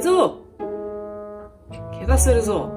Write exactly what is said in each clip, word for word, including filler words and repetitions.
ぞ。怪我するぞ。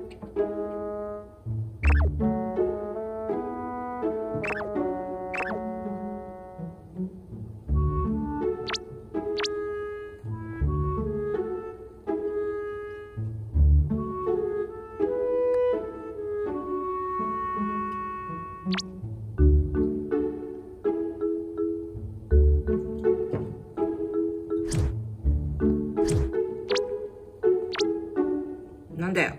なんだよ。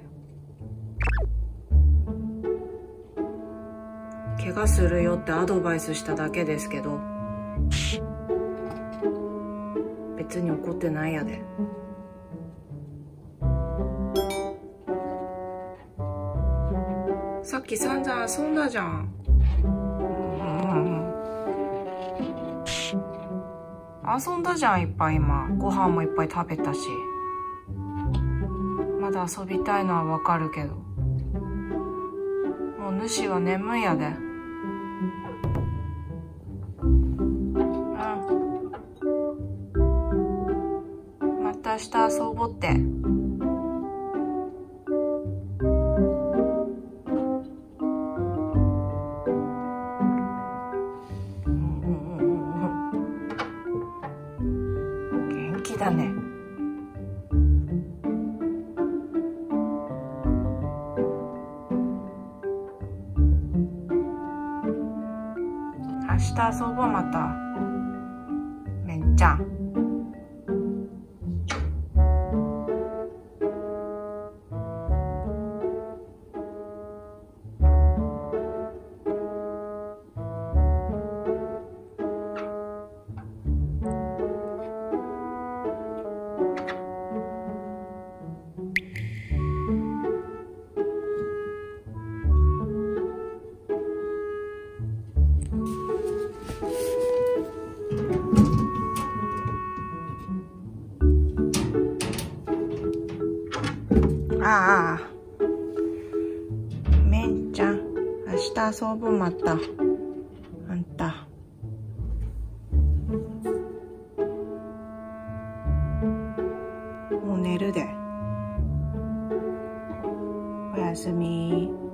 怪我するよってアドバイスしただけですけど、別に怒ってないやで。さっき散々遊んだじゃん。遊んだじゃん、いっぱい今。ご飯もいっぱい食べたし。まだ遊びたいのはわかるけど、もう主は眠いやで。うん。また明日遊ぼって。元気だね。明日遊ぼう、また。めんちゃん。ああ、めんちゃん、明日遊ぼう、また。あんた。もう寝るで。おやすみ。